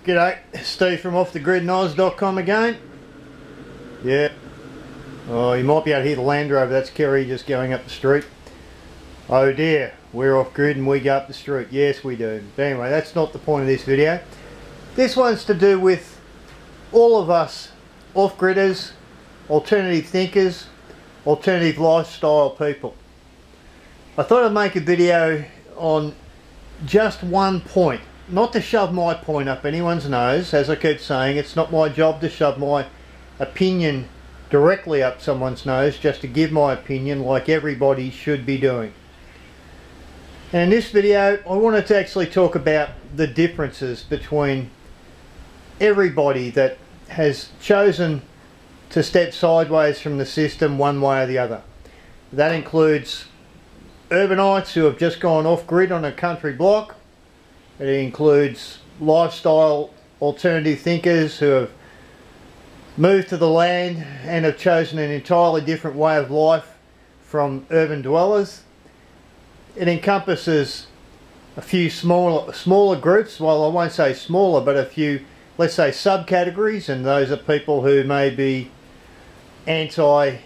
G'day, Steve from offthegridnoz.com again. Yeah. Oh, you might be able to hear the Land Rover. That's Kerry just going up the street. Oh dear, we're off grid and we go up the street. Yes, we do. But anyway, that's not the point of this video. This one's to do with all of us off-gridders, alternative thinkers, alternative lifestyle people. I thought I'd make a video on just one point. Not to shove my point up anyone's nose. As I keep saying, it's not my job to shove my opinion directly up someone's nose, just to give my opinion like everybody should be doing. And in this video I wanted to actually talk about the differences between everybody that has chosen to step sideways from the system one way or the other. That includes urbanites who have just gone off grid on a country block. It includes lifestyle alternative thinkers who have moved to the land and have chosen an entirely different way of life from urban dwellers. It encompasses a few smaller groups, well, I won't say smaller, but a few, let's say, subcategories, and those are people who may be anti-meat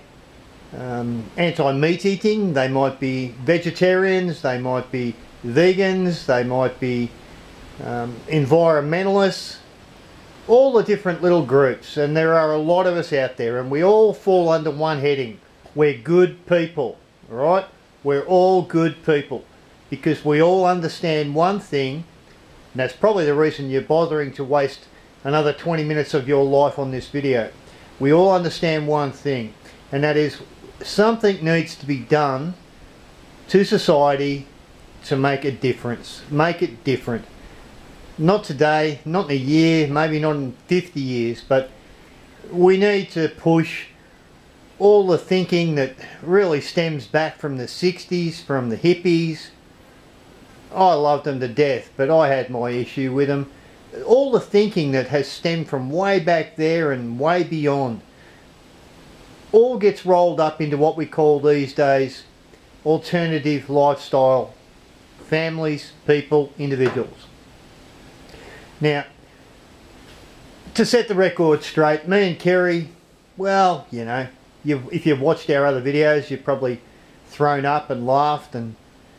eating, they might be vegetarians, they might be vegans, they might be environmentalists, all the different little groups, and there are a lot of us out there, and we all fall under one heading. We're good people, alright? We're all good people because we all understand one thing, and that's probably the reason you're bothering to waste another 20 minutes of your life on this video. We all understand one thing, and that is something needs to be done to society to make a difference. Make it different. Not today, not in a year, maybe not in 50 years, but we need to push all the thinking that really stems back from the 60s, from the hippies. I loved them to death, but I had my issue with them. All the thinking that has stemmed from way back there and way beyond all gets rolled up into what we call these days alternative lifestyle families, people, individuals. Now, to set the record straight, me and Kerry, well, you know, if you've watched our other videos, you've probably thrown up and laughed and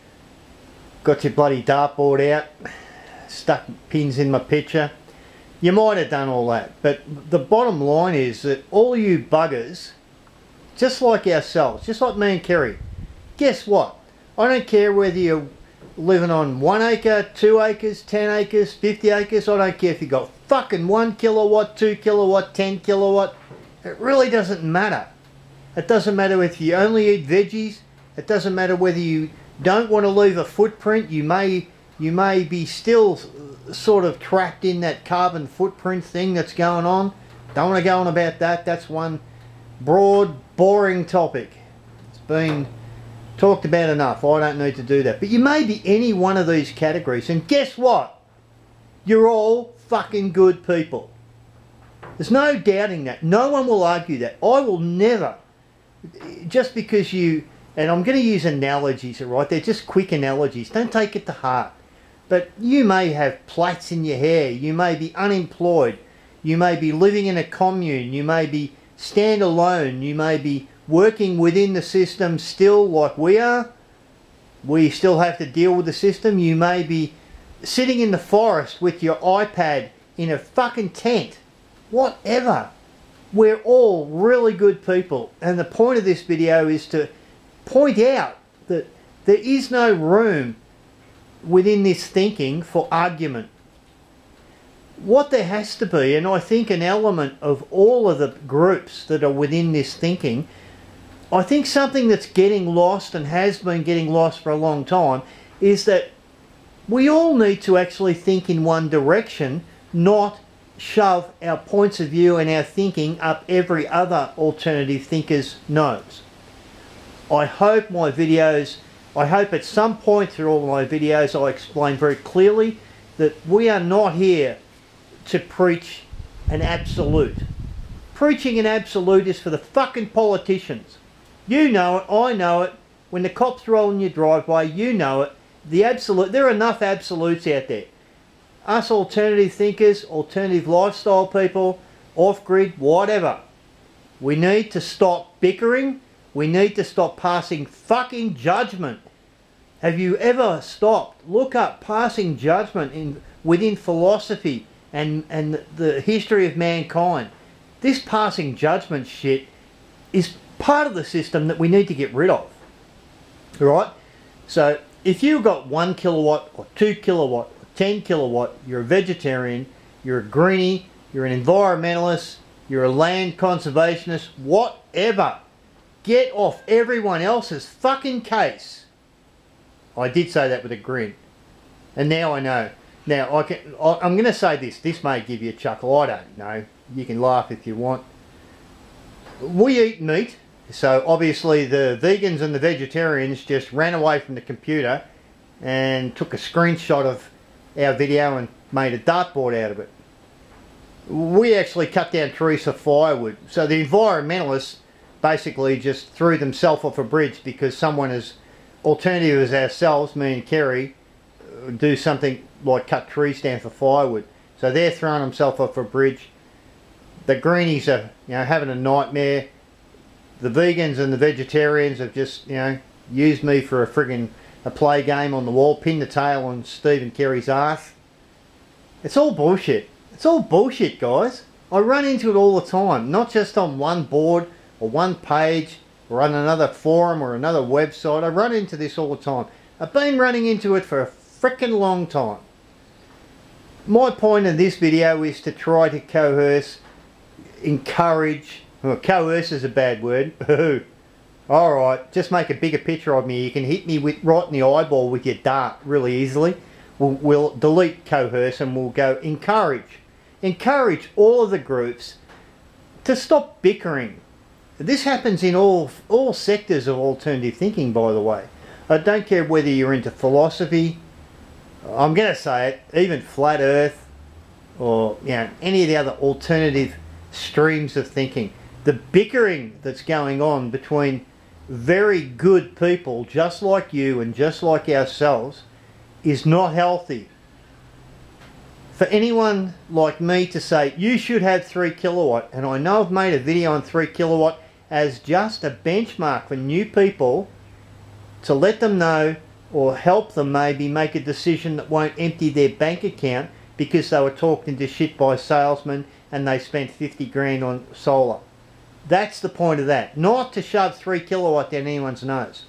got your bloody dartboard out, stuck pins in my picture. You might have done all that, but the bottom line is that all you buggers, just like ourselves, just like me and Kerry, guess what? I don't care whether you're living on 1 acre, 2 acres, 10 acres, 50 acres. I don't care if you got fucking 1 kilowatt, 2 kilowatt, 10 kilowatt. It really doesn't matter. It doesn't matter if you only eat veggies. It doesn't matter whether you don't want to leave a footprint. You may be still sort of trapped in that carbon footprint thing that's going on. Don't want to go on about that. That's one broad, boring topic. It's been talked about enough. I don't need to do that. But you may be any one of these categories, and guess what? You're all fucking good people. There's no doubting that. No one will argue that. I will never, just because you, and I'm going to use analogies, alright? They're just quick analogies. Don't take it to heart. But you may have plaits in your hair. You may be unemployed. You may be living in a commune. You may be standalone. You may be working within the system still like we are. We still have to deal with the system. You may be sitting in the forest with your iPad in a fucking tent. Whatever. We're all really good people. And the point of this video is to point out that there is no room within this thinking for argument. What there has to be, and I think an element of all of the groups that are within this thinking, I think something that's getting lost and has been getting lost for a long time is that we all need to actually think in one direction, not shove our points of view and our thinking up every other alternative thinker's nose. I hope my videos, I hope at some point through all my videos I explain very clearly that we are not here to preach an absolute. Preaching an absolute is for the fucking politicians. You know it, I know it. When the cops roll in your driveway, you know it. The absolute, there are enough absolutes out there. us alternative thinkers, alternative lifestyle people, off-grid, whatever. We need to stop bickering. We need to stop passing fucking judgment. Have you ever stopped? Look up passing judgment within philosophy and the history of mankind. This passing judgment shit is part of the system that we need to get rid of. Right? So if you've got 1 kilowatt or 2 kilowatt or 10 kilowatt, you're a vegetarian, you're a greenie, you're an environmentalist, you're a land conservationist, whatever. Get off everyone else's fucking case. I did say that with a grin. And now I know. Now I'm going to say this. This may give you a chuckle. I don't know. You can laugh if you want. We eat meat. So obviously the vegans and the vegetarians just ran away from the computer and took a screenshot of our video and made a dartboard out of it. We actually cut down trees for firewood. So the environmentalists basically just threw themselves off a bridge because someone as alternative as ourselves, me and Kerry, do something like cut trees down for firewood. So they're throwing themselves off a bridge. The greenies are, having a nightmare. The vegans and the vegetarians have just, used me for a play game on the wall, pinned the tail on Steve and Kerry's arse. It's all bullshit. It's all bullshit, guys. I run into it all the time, not just on one board or one page or on another forum or another website. I run into this all the time. I've been running into it for a frickin' long time. My point in this video is to try to coerce, encourage, well, coerce is a bad word. Alright, just make a bigger picture of me. You can hit me right in the eyeball with your dart really easily. We'll delete coerce and we'll go encourage. Encourage all of the groups to stop bickering. This happens in all sectors of alternative thinking, by the way. I don't care whether you're into philosophy, I'm going to say it, even flat earth, or any of the other alternative streams of thinking. The bickering that's going on between very good people just like you and just like ourselves is not healthy. For anyone like me to say you should have 3 kilowatt, and I know I've made a video on 3 kilowatt as just a benchmark for new people to let them know or help them maybe make a decision that won't empty their bank account because they were talked into shit by salesmen and they spent 50 grand on solar. That's the point of that. Not to shove 3 kilowatt down anyone's nose.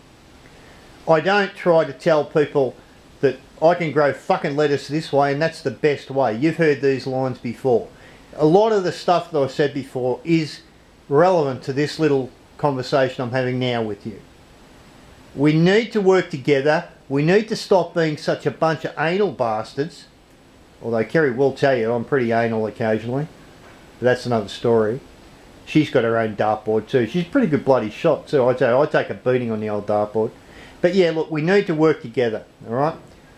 I don't try to tell people that I can grow fucking lettuce this way and that's the best way. You've heard these lines before. A lot of the stuff that I said before is relevant to this little conversation I'm having now with you. We need to work together. We need to stop being such a bunch of anal bastards. Although Kerry will tell you I'm pretty anal occasionally. But that's another story. She's got her own dartboard too. She's a pretty good bloody shot too. I take a beating on the old dartboard. But yeah, look, we need to work together, alright?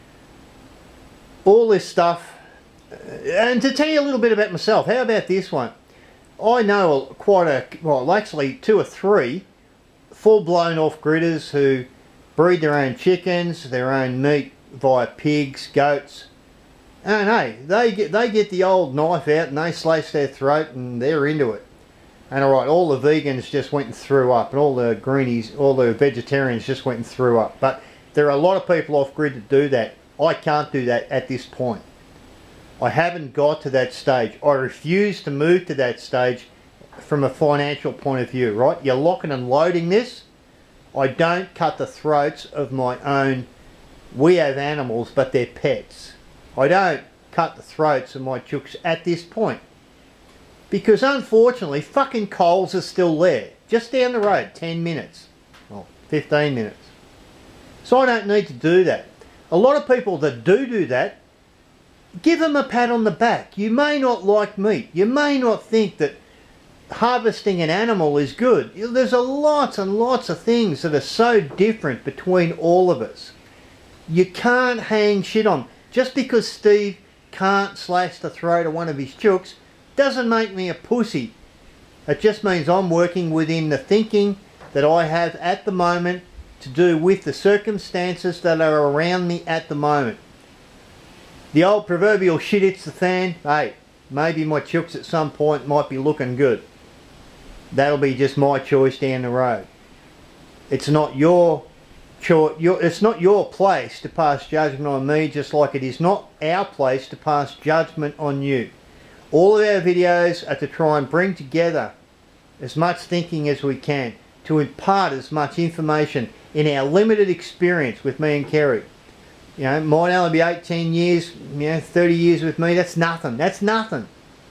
All this stuff. And to tell you a little bit about myself, how about this one? I know actually 2 or 3 full-blown off-gridders who breed their own chickens, their own meat via pigs, goats. And hey, they get the old knife out and they slice their throat and they're into it. And alright, all the vegans just went and threw up, and all the greenies, all the vegetarians just went and threw up. But there are a lot of people off-grid that do that. I can't do that at this point. I haven't got to that stage. I refuse to move to that stage from a financial point of view, right? You're locking and loading this. I don't cut the throats of my own. We have animals, but they're pets. I don't cut the throats of my chooks at this point. Because unfortunately, fucking Coles are still there. Just down the road, 10 minutes. Well, 15 minutes. So I don't need to do that. A lot of people that do that, give them a pat on the back. You may not like meat. You may not think that harvesting an animal is good. There's lots and lots of things that are so different between all of us. You can't hang shit on. Just because Steve can't slash the throat of one of his chooks doesn't make me a pussy. It just means I'm working within the thinking that I have at the moment to do with the circumstances that are around me at the moment. the old proverbial shit hits the fan, hey, maybe my chooks at some point might be looking good. That'll be just my choice down the road. It's not your choice. It's not your place to pass judgment on me, just like it is not our place to pass judgment on you. All of our videos are to try and bring together as much thinking as we can, to impart as much information in our limited experience with me and Kerry. You know, might only be 18 years, 30 years with me, that's nothing. That's nothing.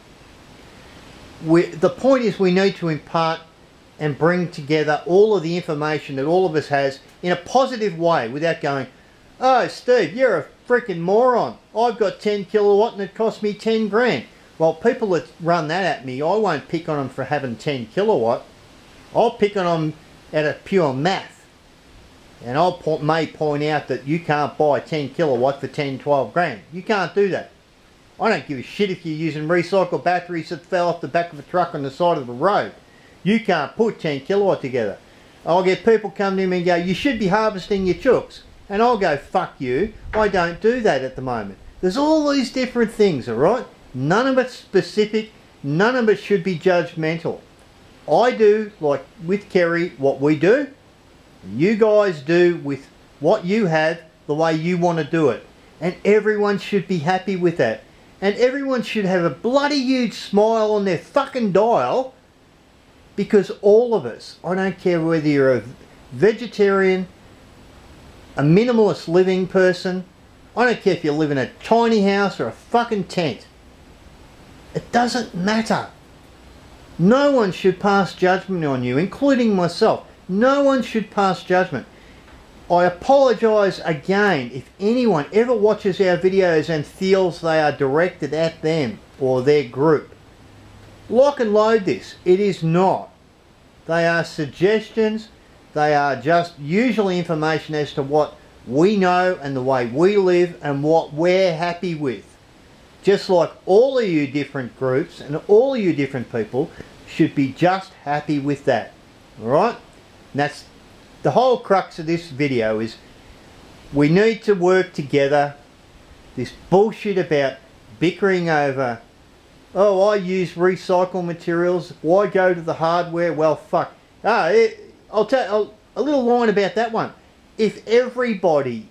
The point is we need to impart and bring together all of the information that all of us has in a positive way without going, oh Steve, you're a freaking moron. I've got 10 kilowatt and it cost me 10 grand. Well, people that run that at me, I won't pick on them for having 10 kilowatt. I'll pick on them out of pure math. And I may point out that you can't buy 10 kilowatt for 10, 12 grand. You can't do that. I don't give a shit if you're using recycled batteries that fell off the back of a truck on the side of the road. You can't put 10 kilowatt together. I'll get people come to me and go, you should be harvesting your chooks. And I'll go, fuck you. I don't do that at the moment. There's all these different things, alright? None of it's specific. None of it should be judgmental. I do, like with Kerry, what we do. You guys do with what you have the way you want to do it. And everyone should be happy with that. And everyone should have a bloody huge smile on their fucking dial, because all of us, I don't care whether you're a vegetarian, a minimalist living person, I don't care if you live in a tiny house or a fucking tent. It doesn't matter. No one should pass judgment on you, including myself. No one should pass judgment. I apologise again if anyone ever watches our videos and feels they are directed at them or their group. Lock and load this. It is not. They are suggestions. They are just usually information as to what we know and the way we live and what we're happy with. Just like all of you different groups and all of you different people should be just happy with that. Alright? And that's the whole crux of this video, is we need to work together. This bullshit about bickering over, oh, I use recycled materials, why go to the hardware? Well, fuck. I'll tell a little line about that one. If everybody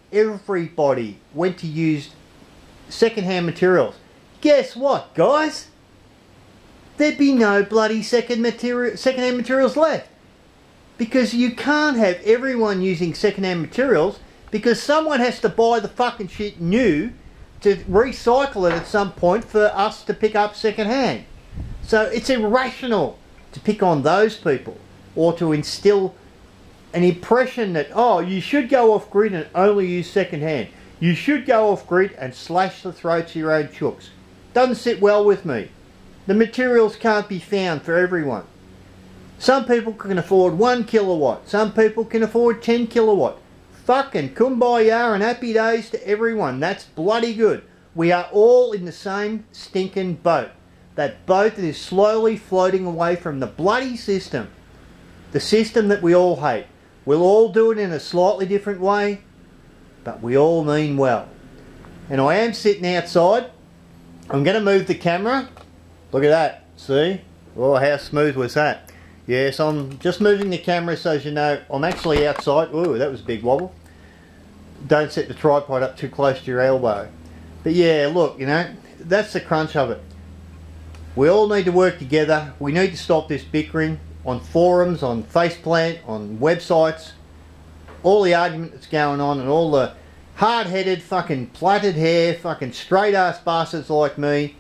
went to use second-hand materials, guess what, guys? There'd be no bloody second-hand materials left. Because you can't have everyone using second-hand materials, because someone has to buy the fucking shit new to recycle it at some point for us to pick up second-hand. So it's irrational to pick on those people, or to instill an impression that, oh, you should go off-grid and only use second-hand. You should go off-grid and slash the throats of your own chooks. Doesn't sit well with me. The materials can't be found for everyone. Some people can afford 1 kilowatt. Some people can afford 10 kilowatt. Fucking kumbaya and happy days to everyone. That's bloody good. We are all in the same stinking boat. That boat that is slowly floating away from the bloody system. The system that we all hate. We'll all do it in a slightly different way, but we all mean well. And I am sitting outside. I'm going to move the camera. Look at that. See? Oh, how smooth was that? Yes, I'm just moving the camera so as you know I'm actually outside. Ooh, that was a big wobble. Don't set the tripod up too close to your elbow. But yeah, look, you know, that's the crunch of it. We all need to work together. We need to stop this bickering on forums, on Faceplant, on websites. All the argument that's going on and all the hard-headed, fucking plaited hair, fucking straight-ass bastards like me.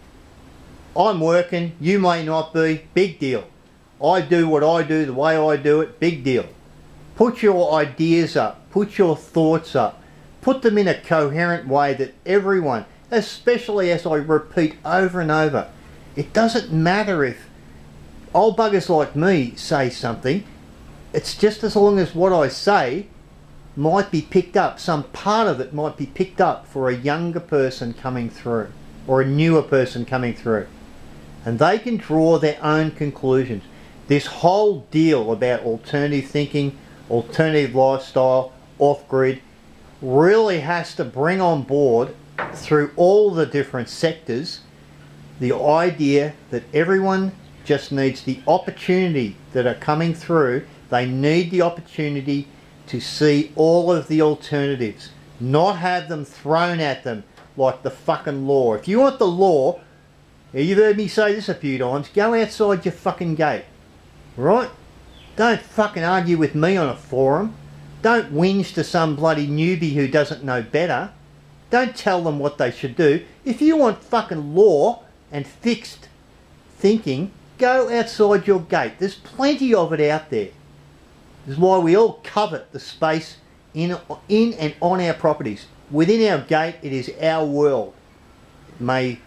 I'm working, you may not be, big deal. I do what I do the way I do it, big deal. Put your ideas up, put your thoughts up, put them in a coherent way that everyone, especially as I repeat over and over, it doesn't matter if old buggers like me say something, it's just as long as what I say might be picked up, some part of it might be picked up for a younger person coming through, or a newer person coming through. And they can draw their own conclusions. This whole deal about alternative thinking, alternative lifestyle, off-grid, really has to bring on board through all the different sectors, the idea that everyone just needs the opportunity that are coming through. They need the opportunity to see all of the alternatives, not have them thrown at them like the fucking law. If you want the law, you've heard me say this a few times, go outside your fucking gate, right? Don't fucking argue with me on a forum. Don't whinge to some bloody newbie who doesn't know better. Don't tell them what they should do. If you want fucking law and fixed thinking, go outside your gate. There's plenty of it out there. This is why we all covet the space in and on our properties. Within our gate, it is our world. It may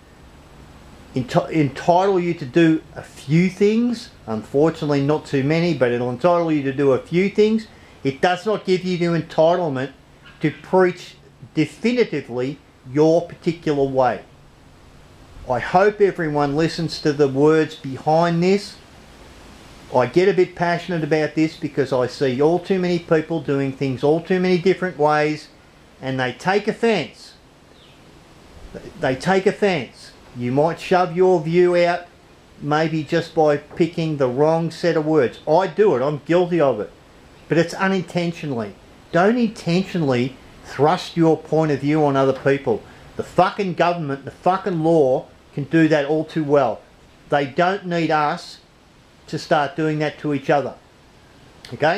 entitle you to do a few things. Unfortunately, not too many, but it'll entitle you to do a few things. It does not give you the entitlement to preach definitively your particular way. I hope everyone listens to the words behind this. I get a bit passionate about this because I see all too many people doing things all too many different ways, and they take offence. They take offence. You might shove your view out maybe just by picking the wrong set of words. I do it. I'm guilty of it. But it's unintentionally. Don't intentionally thrust your point of view on other people. The fucking government, the fucking law can do that all too well. They don't need us to start doing that to each other. Okay?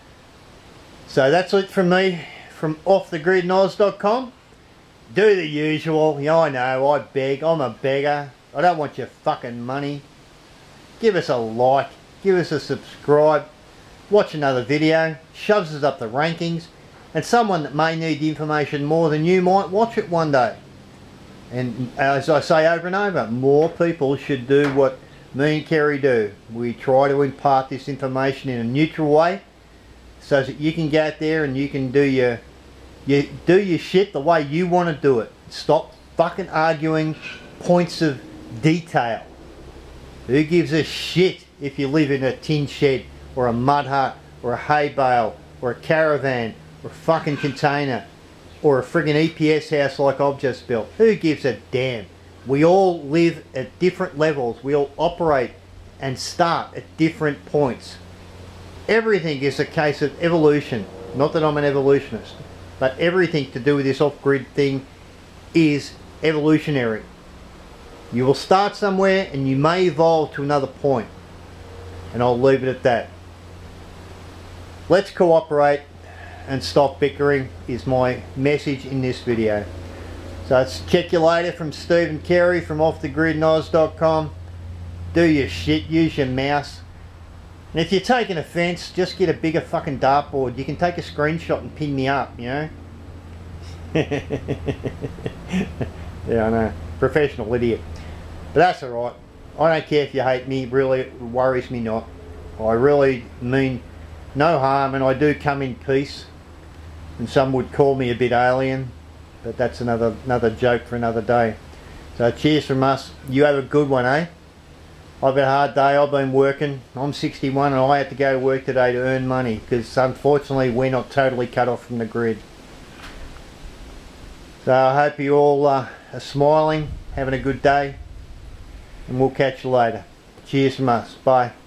So that's it from me, from offthegridnoz.com. Do the usual. Yeah, I know, I beg. I'm a beggar. I don't want your fucking money. Give us a like. Give us a subscribe. Watch another video. Shoves us up the rankings. And someone that may need the information more than you might watch it one day. And as I say over and over, more people should do what me and Kerry do. We try to impart this information in a neutral way so that you can go out there and you can do your shit the way you want to do it. Stop fucking arguing points of detail. Who gives a shit if you live in a tin shed or a mud hut or a hay bale or a caravan or a fucking container or a friggin' EPS house like I've just built? Who gives a damn? We all live at different levels. We all operate and start at different points. Everything is a case of evolution. Not that I'm an evolutionist, but everything to do with this off-grid thing is evolutionary. You will start somewhere and you may evolve to another point. And I'll leave it at that. Let's cooperate and stop bickering is my message in this video. So it's check you later from Steve and Kerry from offthegridnoz.com. Do your shit, use your mouse. And if you're taking offence, just get a bigger fucking dartboard. You can take a screenshot and pin me up, you know. Yeah, I know. Professional idiot. But that's alright. I don't care if you hate me. Really, it worries me not. I really mean no harm, and I do come in peace. And some would call me a bit alien. But that's another joke for another day. So cheers from us. You have a good one, eh? I've had a hard day. I've been working. I'm 61 and I had to go to work today to earn money because unfortunately we're not totally cut off from the grid. So I hope you all are smiling, having a good day, and we'll catch you later. Cheers from us. Bye.